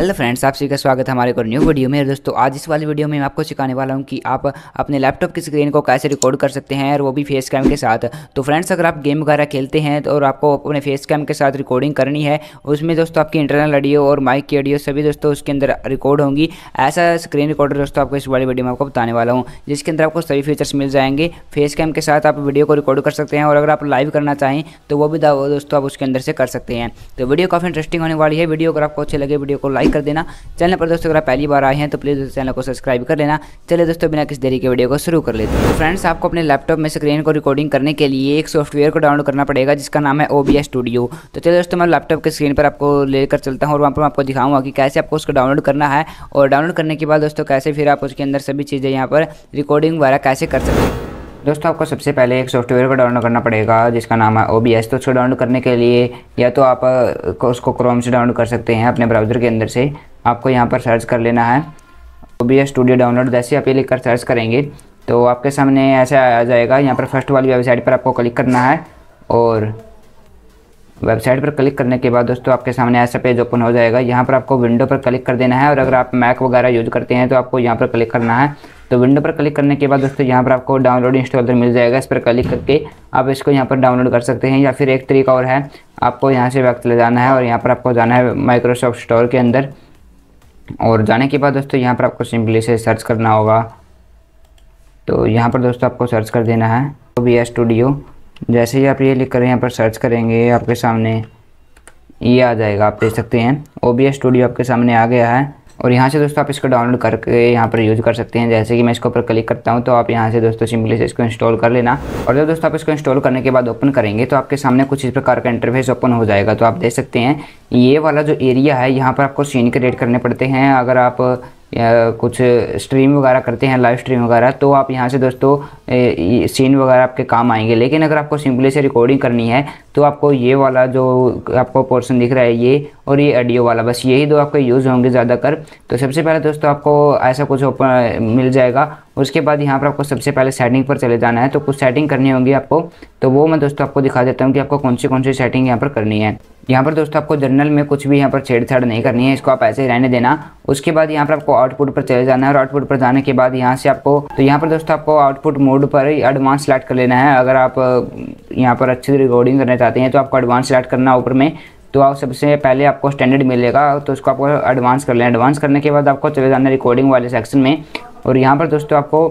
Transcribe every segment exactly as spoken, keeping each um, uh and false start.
Hello friends, आप सभी का स्वागत है हमारे एक और न्यू वीडियो में। दोस्तों आज इस वाली वीडियो में मैं आपको सिखाने वाला हूं कि आप अपने लैपटॉप की स्क्रीन को कैसे रिकॉर्ड कर सकते हैं और वो भी फेस कैम के साथ। तो फ्रेंड्स, अगर आप गेम वगैरह खेलते हैं तो और आपको अपने फेस कैम के साथ रिकॉर्डिंग करनी है, उसमें दोस्तों आपकी इंटरनल ऑडियो और माइक की ऑडियो सभी दोस्तों उसके अंदर रिकॉर्ड होंगी। ऐसा स्क्रीन रिकॉर्डर दोस्तों आपको इस वाली वीडियो में आपको बताने वाला हूँ, जिसके अंदर आपको सभी फीचर्स मिल जाएंगे। फेस कैम के साथ आप वीडियो को रिकॉर्ड कर सकते हैं और अगर आप लाइव करना चाहें तो वो भी दोस्तों आप उसके अंदर से कर सकते हैं। तो वीडियो काफ़ी इंटरेस्टिंग होने वाली है। वीडियो अगर आपको अच्छे लगे वीडियो को लाइक कर देना। चैनल पर दोस्तों अगर आप पहली बार आए हैं तो प्लीज़ चैनल को सब्सक्राइब कर लेना। चलिए दोस्तों बिना किसी देरी के वीडियो को शुरू कर लेते हैं। तो फ्रेंड्स, आपको अपने लैपटॉप में स्क्रीन को रिकॉर्डिंग करने के लिए एक सॉफ्टवेयर को डाउनलोड करना पड़ेगा जिसका नाम है ओ बी एस स्टूडियो। तो चलिए दोस्तों मैं लैपटॉप के स्क्रीन पर आपको लेकर चलता हूँ और वहाँ पर मैं आपको दिखाऊंगा कि कैसे आपको उसको डाउनलोड करना है और डाउनलोड करने के बाद दोस्तों कैसे फिर आप उसके अंदर सभी चीज़ें यहाँ पर रिकॉर्डिंग वगैरह कैसे कर सकते हैं। दोस्तों आपको सबसे पहले एक सॉफ्टवेयर को डाउनलोड करना पड़ेगा जिसका नाम है ओ बी एस। तो उसको डाउनलोड करने के लिए या तो आप उसको क्रोम से डाउनलोड कर सकते हैं अपने ब्राउज़र के अंदर से। आपको यहाँ पर सर्च कर लेना है O B S studio download. जैसे आप ये लिख कर सर्च करेंगे तो आपके सामने ऐसा आ जाएगा। यहाँ पर फर्स्ट वाली वेबसाइट पर आपको क्लिक करना है और वेबसाइट पर क्लिक करने के बाद दोस्तों आपके सामने ऐसा पेज ओपन हो जाएगा। यहाँ पर आपको विंडो पर क्लिक कर देना है और अगर आप मैक वगैरह यूज़ करते हैं तो आपको यहाँ पर क्लिक करना है। तो विंडो पर क्लिक करने के बाद दोस्तों यहाँ पर आपको डाउनलोड इंस्टॉलर मिल जाएगा। इस पर क्लिक करके आप इसको यहाँ पर डाउनलोड कर सकते हैं, या फिर एक तरीका और है, आपको यहाँ से बैक चले जाना है और यहाँ पर आपको जाना है माइक्रोसॉफ्ट स्टोर के अंदर। और जाने के बाद दोस्तों यहाँ पर आपको सिंपली से सर्च करना होगा। तो यहाँ पर दोस्तों आपको सर्च कर देना है ओ बी एस स्टूडियो। जैसे ही आप ये लिख कर यहाँ पर सर्च करेंगे आपके सामने ये आ जाएगा। आप देख सकते हैं ओ बी एस स्टूडियो आपके सामने आ गया है और यहाँ से दोस्तों आप इसको डाउनलोड करके यहाँ पर यूज़ कर सकते हैं। जैसे कि मैं इसके ऊपर क्लिक करता हूँ तो आप यहाँ से दोस्तों सिंपली से इसको इंस्टॉल कर लेना। और जब दोस्तों आप इसको इंस्टॉल करने के बाद ओपन करेंगे तो आपके सामने कुछ इस प्रकार का इंटरफेस ओपन हो जाएगा। तो आप देख सकते हैं ये वाला जो एरिया है यहाँ पर आपको सीन क्रिएट करने पड़ते हैं। अगर आप या कुछ स्ट्रीम वगैरह करते हैं, लाइव स्ट्रीम वगैरह, तो आप यहाँ से दोस्तों सीन वगैरह आपके काम आएंगे। लेकिन अगर आपको सिंपली से रिकॉर्डिंग करनी है तो आपको ये वाला जो आपको पोर्शन दिख रहा है ये और ये ऑडियो वाला, बस यही दो आपको यूज़ होंगे ज़्यादातर। तो सबसे पहले दोस्तों आपको ऐसा कुछ ओपन मिल जाएगा। उसके बाद यहाँ पर आपको सबसे पहले सेटिंग पर चले जाना है। तो कुछ सेटिंग करनी होगी आपको, तो वो मैं दोस्तों आपको दिखा देता हूँ कि आपको कौन सी कौन सी सेटिंग यहाँ पर करनी है। यहाँ पर दोस्तों आपको जर्नल में कुछ भी यहाँ पर छेड़छाड़ नहीं करनी है, इसको आप ऐसे ही रहने देना। उसके बाद यहाँ पर आपको आउटपुट पर चले जाना है और आउटपुट पर जाने के बाद यहाँ से आपको तो यहाँ पर दोस्तों आपको आउटपुट मोड पर एडवांस सेलेक्ट कर लेना है। अगर आप यहाँ पर अच्छी रिकॉर्डिंग करना चाहते हैं तो आपको एडवांस सेलेक्ट करना ऊपर में। तो आप सबसे पहले आपको स्टैंडर्ड मिलेगा तो उसको आपको एडवांस कर लेना। एडवांस करने के बाद आपको चले जाना रिकॉर्डिंग वाले सेक्शन में और यहाँ पर दोस्तों आपको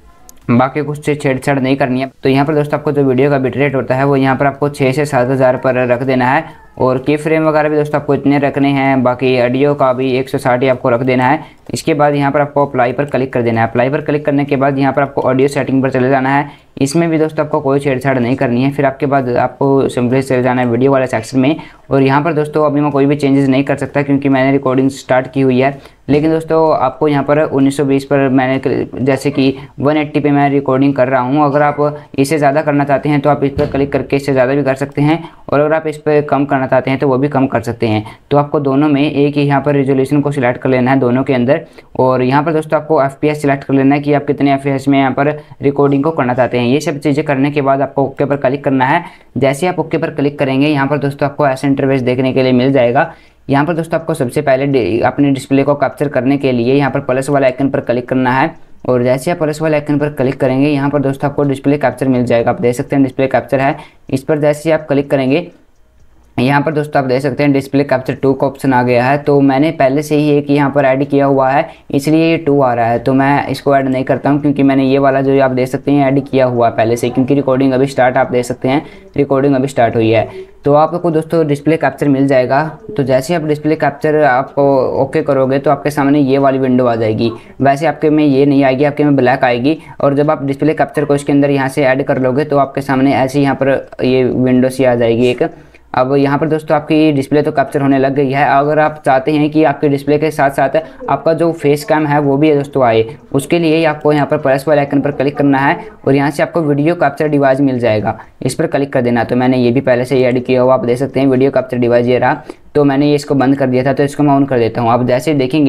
बाकी कुछ से छेड़छाड़ नहीं करनी है। तो यहाँ पर दोस्तों आपको जो वीडियो का बिट रेट होता है वो यहाँ पर आपको छः से सात हज़ार पर रख देना है और की फ्रेम वगैरह भी दोस्तों आपको इतने रखने हैं। बाकी ऑडियो का भी एक सौ साठ ही आपको रख देना है। इसके बाद यहाँ पर आपको अप्लाई पर क्लिक कर देना है। अप्लाई पर क्लिक करने के बाद यहाँ पर आपको ऑडियो सेटिंग पर चले जाना है। इसमें भी दोस्तों आपको कोई छेड़छाड़ नहीं करनी है। फिर आपके बाद आपको सिंपली चले जाना है वीडियो वाले सेक्शन में और यहाँ पर दोस्तों अभी मैं कोई भी चेंजेस नहीं कर सकता क्योंकि मैंने रिकॉर्डिंग स्टार्ट की हुई है। लेकिन दोस्तों आपको यहाँ पर उन्नीस सौ बीस पर मैंने जैसे कि एक सौ अस्सी पे मैं रिकॉर्डिंग कर रहा हूँ। अगर आप इससे ज़्यादा करना चाहते हैं तो आप इस पर क्लिक करके इससे ज़्यादा भी कर सकते हैं और अगर आप इस पर कम करना चाहते हैं तो वो भी कम कर सकते हैं। तो आपको दोनों में एक ही यहाँ पर रेजोल्यूशन को सिलेक्ट कर लेना है दोनों के अंदर। और यहाँ पर दोस्तों आपको एफ पी एस सिलेक्ट कर लेना है कि आप कितने एफ पी एस में यहाँ पर रिकॉर्डिंग को करना चाहते हैं। ये सब चीज़ें करने के बाद आपको ओके पर क्लिक करना है। जैसे आप ओके पर क्लिक करेंगे यहाँ पर दोस्तों आपको ऐसा इंटरफेस देखने के लिए मिल जाएगा। यहाँ पर दोस्तों आपको सबसे पहले अपने डिस्प्ले को कैप्चर करने के लिए यहाँ पर प्लस वाले आइकन पर क्लिक करना है और जैसे आप प्लस वाले आइकन पर क्लिक करेंगे यहाँ पर दोस्तों आपको डिस्प्ले कैप्चर मिल जाएगा। आप देख सकते हैं डिस्प्ले कैप्चर है। इस पर जैसे आप क्लिक करेंगे यहाँ पर दोस्तों आप देख सकते हैं डिस्प्ले कैप्चर टू का ऑप्शन आ गया है। तो मैंने पहले से ही एक यहाँ पर ऐड किया हुआ है इसलिए ये टू आ रहा है। तो मैं इसको ऐड नहीं करता हूँ क्योंकि मैंने ये वाला जो आप देख सकते हैं ऐड किया हुआ है पहले से, क्योंकि रिकॉर्डिंग अभी स्टार्ट आप देख सकते हैं रिकॉर्डिंग अभी स्टार्ट हुई है। तो आपको दोस्तों डिस्प्ले कैप्चर मिल जाएगा। तो जैसे आप डिस्प्ले कैप्चर आपको ओके करोगे तो आपके सामने ये वाली विंडो आ जाएगी। वैसे आपके में ये नहीं आएगी, आपके में ब्लैक आएगी। और जब आप डिस्प्ले कैप्चर को इसके अंदर यहाँ से ऐड कर लोगे तो आपके सामने ऐसे यहाँ पर ये विंडो सी आ जाएगी एक। अब यहाँ पर दोस्तों आपकी डिस्प्ले तो कैप्चर होने लग गई है। अगर आप चाहते हैं कि आपके डिस्प्ले के साथ साथ आपका जो फेस कैम है वो भी दोस्तों आए, उसके लिए आपको यहाँ पर प्लस वाले आइकन पर क्लिक करना है और यहाँ से आपको वीडियो कैप्चर डिवाइस मिल जाएगा। इस पर क्लिक कर देना। तो मैंने ये भी पहले से ही ऐड किया हुआ, आप देख सकते हैं वीडियो कैप्चर डिवाइस ये रहा। तो मैंने ये इसको बंद कर दिया था तो इसको मैं ऑन कर देता हूँ। आप जैसे देखेंगे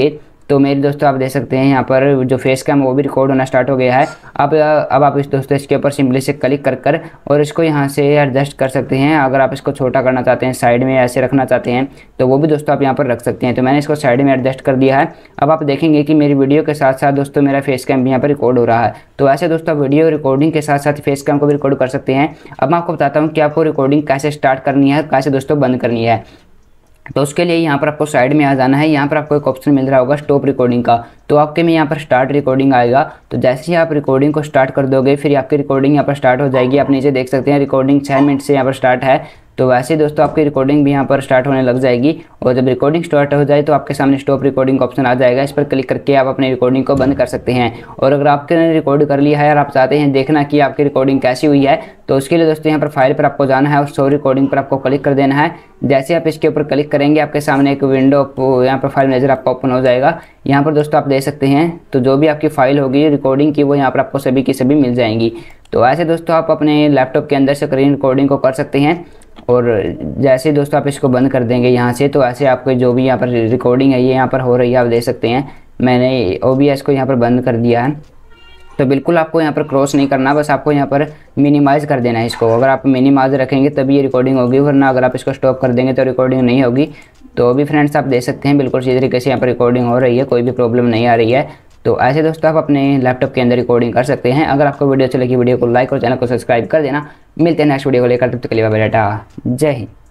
तो मेरे दोस्तों आप देख सकते हैं यहाँ पर जो फेस कैम वो भी रिकॉर्ड होना स्टार्ट हो गया है। अब अब आप इस दोस्तों इसके ऊपर सिंपली से क्लिक कर कर और इसको यहाँ से एडजस्ट कर सकते हैं। अगर आप इसको छोटा करना चाहते हैं, साइड में ऐसे रखना चाहते हैं, तो वो भी दोस्तों आप यहाँ पर रख सकते हैं। तो मैंने इसको साइड में एडजस्ट कर दिया है। अब आप देखेंगे कि मेरी वीडियो के साथ साथ दोस्तों मेरा फेस कैम भी यहाँ पर रिकॉर्ड हो रहा है। तो ऐसे दोस्तों वीडियो रिकॉर्डिंग के साथ साथ फेस कैम को भी रिकॉर्ड कर सकते हैं। अब मैं आपको बताता हूँ कि आपको रिकॉर्डिंग कैसे स्टार्ट करनी है, कैसे दोस्तों बंद करनी है। तो उसके लिए यहाँ पर आपको साइड में आ जाना है। यहाँ पर आपको एक ऑप्शन मिल रहा होगा स्टॉप रिकॉर्डिंग का, तो आपके में यहाँ पर स्टार्ट रिकॉर्डिंग आएगा। तो जैसे ही आप रिकॉर्डिंग को स्टार्ट कर दोगे फिर आपकी रिकॉर्डिंग यहाँ पर स्टार्ट हो जाएगी। आप नीचे देख सकते हैं रिकॉर्डिंग छः मिनट से यहाँ पर स्टार्ट है। तो वैसे ही दोस्तों आपकी रिकॉर्डिंग भी यहाँ पर स्टार्ट होने लग जाएगी। और जब रिकॉर्डिंग स्टार्ट हो जाए तो आपके सामने स्टॉप रिकॉर्डिंग का ऑप्शन आ जाएगा। इस पर क्लिक करके आप अपनी रिकॉर्डिंग को बंद कर सकते हैं। और अगर आपने रिकॉर्ड कर लिया है और आप चाहते हैं देखना कि आपकी रिकॉर्डिंग कैसी हुई है, तो उसके लिए दोस्तों यहाँ पर फाइल पर आपको जाना है और शो रिकॉर्डिंग पर आपको क्लिक कर देना है। जैसे आप इसके ऊपर क्लिक करेंगे आपके सामने एक विंडो यहाँ पर फाइल मैनेजर आपका ओपन हो जाएगा। यहाँ पर दोस्तों आप देख सकते हैं तो जो भी आपकी फाइल होगी रिकॉर्डिंग की वो यहाँ पर आपको सभी की सभी मिल जाएंगी। तो ऐसे दोस्तों आप अपने लैपटॉप के अंदर से स्क्रीन रिकॉर्डिंग को कर सकते हैं। और जैसे दोस्तों आप इसको बंद कर देंगे यहाँ से, तो ऐसे आपको जो भी यहाँ पर रिकॉर्डिंग है ये यहाँ पर हो रही है, आप देख सकते हैं। मैंने ओ बी एस को यहाँ पर बंद कर दिया है। तो बिल्कुल आपको यहाँ पर क्रॉस नहीं करना, बस आपको यहाँ पर मिनिमाइज़ कर देना है इसको। अगर आप मिनिमाइज रखेंगे तभी ये रिकॉर्डिंग होगी, वरना अगर आप इसको स्टॉप कर देंगे तो रिकॉर्डिंग नहीं होगी। तो अभी फ्रेंड्स आप देख सकते हैं बिल्कुल इसी तरीके से यहाँ पर रिकॉर्डिंग हो रही है, कोई भी प्रॉब्लम नहीं आ रही है। तो ऐसे दोस्तों आप अपने लैपटॉप के अंदर रिकॉर्डिंग कर सकते हैं। अगर आपको वीडियो अच्छी लगी वीडियो को लाइक और चैनल को सब्सक्राइब कर देना। मिलते हैं नेक्स्ट वीडियो को लेकर, तब तक के लिए बाय बाय, टाटा, जय हिंद।